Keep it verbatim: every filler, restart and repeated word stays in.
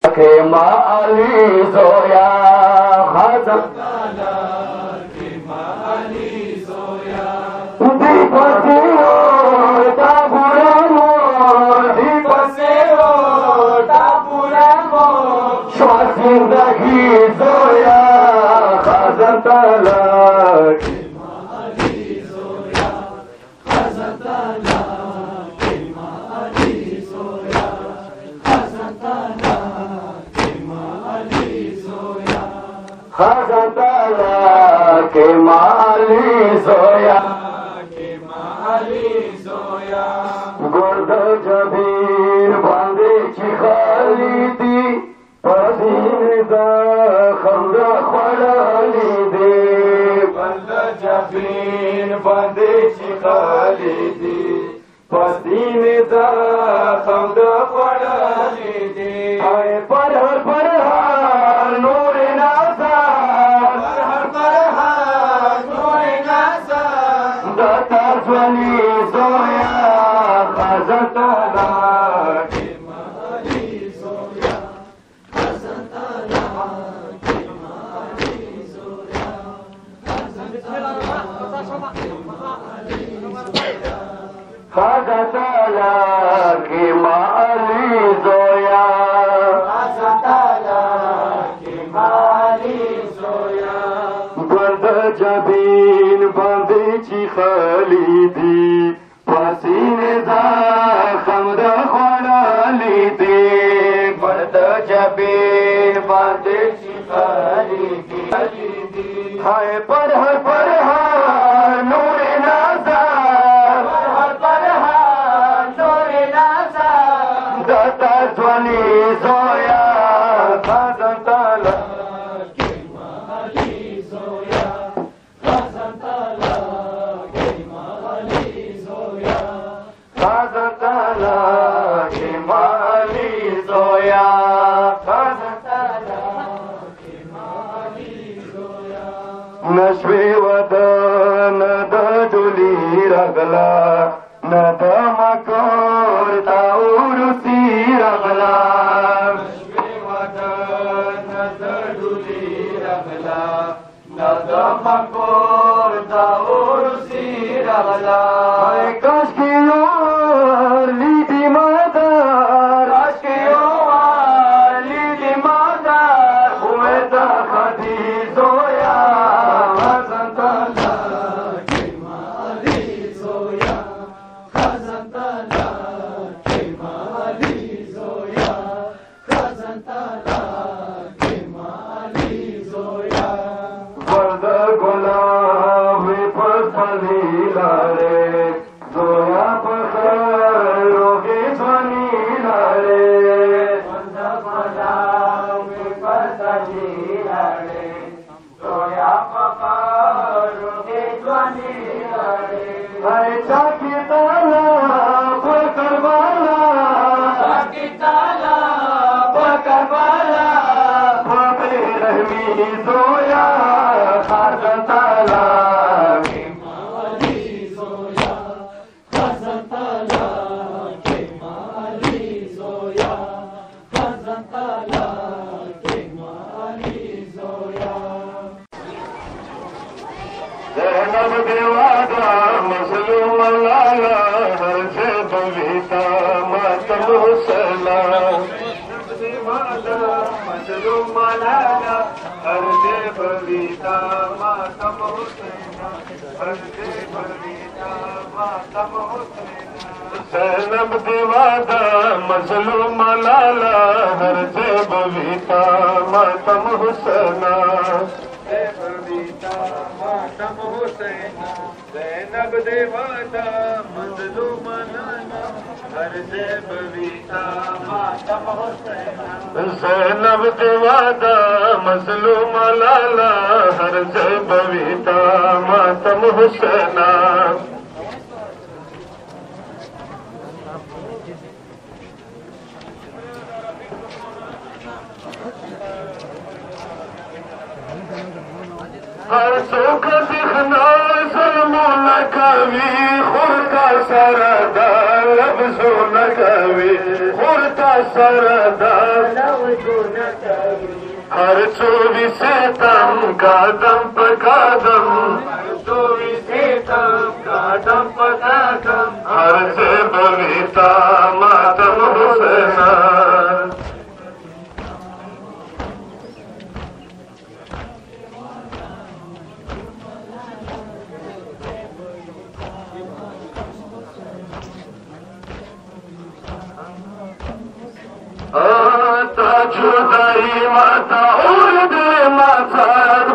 के माली सोया खजन के माली सोया दीपसेओ ताबुरमो दीपसेओ ताबुरमो श्वासिंदगी सोया खजन ताला के माली सोया खजन ताला के माली सोया खजन ताला खजन ताला के माली सोया के माली सोया गुर्द जबीन बांधे चिखाली दी पसीने दा खमरा खड़ाली दे गुर्द जबीन बांधे चिखाली दी पसीने दा खमरा खड़ाली दे आए पर पर नूर ध्वनि सोया खजन ताला के माली सोया खजन ताला के माली सोया खजन ताला के माली सोया खजन ताला के माली सोया खजन ताला के माली सोया गुर्द जबीन बांधे चिखाली दी पसीने दा खमरा खड़ाली दे गुर्द जबीन बांधे चिखाली दी हाय पर हर पर नूर नाज़र पर हर पर नूर नाज़र दाता ध्वनि सोया खजन ताला के माली सोया खजन ताला के माली सोया खजन ताला के माली सोया खजन ताला के माली सोया नशवे वदन दुली रगला न दमकोर ताउरुसी रगला नशवे वदन दुली रगला न दमकोर ताउरुसी रगला कश की ओर लीदी मदार कश की ओर लीदी मदार हुए तखदी सोया खजन ताला के माली सोया खजन ताला के माली सोया खजन ताला के माली सोया वर्द गुलाब पसली लारे सोया पसरों की ध्वनि लारे वर्द गुलाब पसली लारे सोया पसरों की ध्वनि लारे ऐसा की ताला पकड़ वाला की ताला पकड़ वाला पकड़े रहमी सोया खजन ताला के माली सोया खजन ताला के माली सोया खजन ताला के माली सोया ज़ैनब देवादा मज़लूम लाला हर से बवीता मातम हुसैना मज़लूम लाला हर से बवीता मातम हुसैना हर से बवीता मातम हुसैना ज़ैनब देवादा मज़लूम लाला हर से बवीता मातम हुसैना मातम हुसैना ज़ैनब देवादा मज़लूम लाला हर से बवीता मातम हुसैना ज़ैनब देवादा मज़लूम लाला हर से बवीता मातम हुसैना हर सुख दिखना सलमो न कवी खुद का सरदार लफ्जो न कवी खुद का सरदार हर चोवीसे तम कदम पर कदम चोवीसे तम कदम पर कदम हर से बनीता मातम हुसैना जुदाई माता उर्द माता